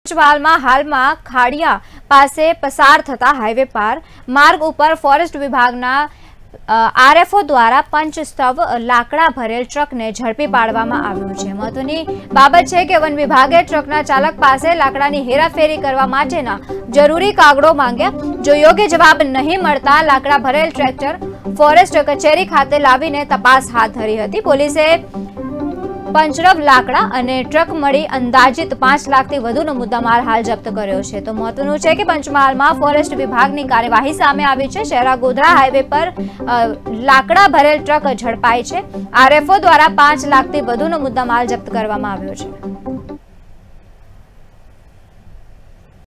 પંચમહાલમાં હાલમાં ખાડિયા પાસે પસાર થતા હાઈવે પર માર્ગ ઉપર ફોરેસ્ટ વિભાગના આરએફઓ દ્વારા પંચસ્તવ લાકડા ભરેલ ટ્રકને ઝડપી પાડવામાં આવ્યું છે। મહત્વની બાબત છે કે વન વિભાગે ટ્રકના ચાલક પાસે લાકડાની હેરાફેરી કરવા માટેના જરૂરી કાગળો માંગ્યા। જો યોગ્ય જવાબ નહીં મળતા લાકડા ભરેલ ટ્રેક્ટર ફોરેસ્ટ કચેરી ખાતે લાવીને તપાસ હાથ ધરી હતી। પોલીસે पंचरव लाकड़ा અને ટ્રક મળી અંદાજિત 5 લાખથી વધુનો મુદ્દામાલ હાલ જપ્ત કર્યો છે। તો મહત્વનું છે કે પંચમહાલમાં ફોરેસ્ટ વિભાગની કાર્યવાહી સામે આવી છે। શહેરા ગોધરા હાઈવે પર લાકડા ભરેલ ટ્રક ઝડપાઈ છે। આરએફઓ દ્વારા 5 લાખથી વધુનો મુદ્દામાલ જપ્ત કરવામાં આવ્યો છે।